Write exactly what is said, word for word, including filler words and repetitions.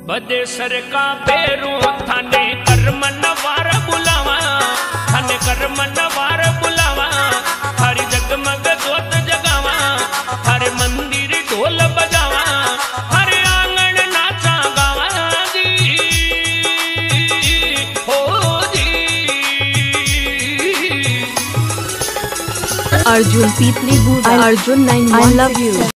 बदेसर का बेरू थाने करमन वार बुलावा, थाने करमन वार बुलावा, थारी जगमग जोत जगावा, थारे मंदिर ढोल बजावा, थारे आंगन नाचा गावा जी हो जी। अर्जुन पीपली बूढ़ा, Arjun nine, I love you.